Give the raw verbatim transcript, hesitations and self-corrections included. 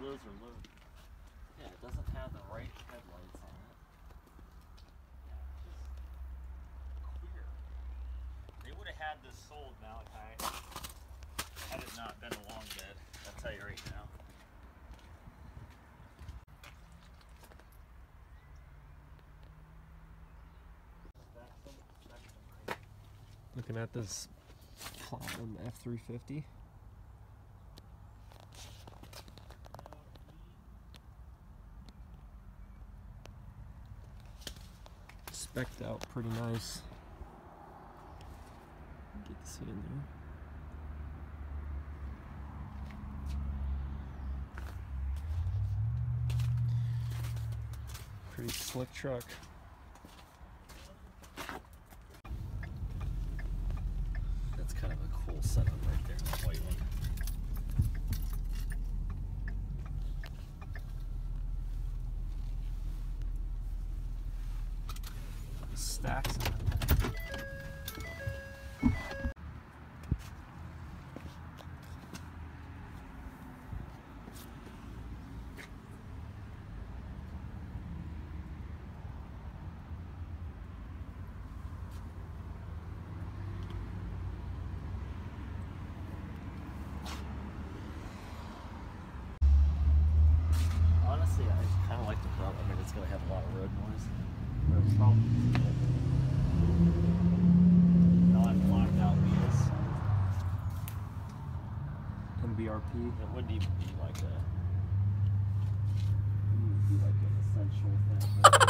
those are low. Yeah, it doesn't have the right headlights on it. Yeah, just queer. They would have had this sold, Malachi, had it not been a long bed. I'll tell you right now. Looking at this Platinum F three fifty. Spec'd out pretty nice. Get to see in there. Pretty slick truck. That's kind of a cool setup right there, that white one. Stacks in there. Honestly, I kind of like the front. I mean, it's going to have a lot of road noise. But it's probably non-blocked out wheels. M B R P. It wouldn't even be like a, it wouldn't be like an essential thing.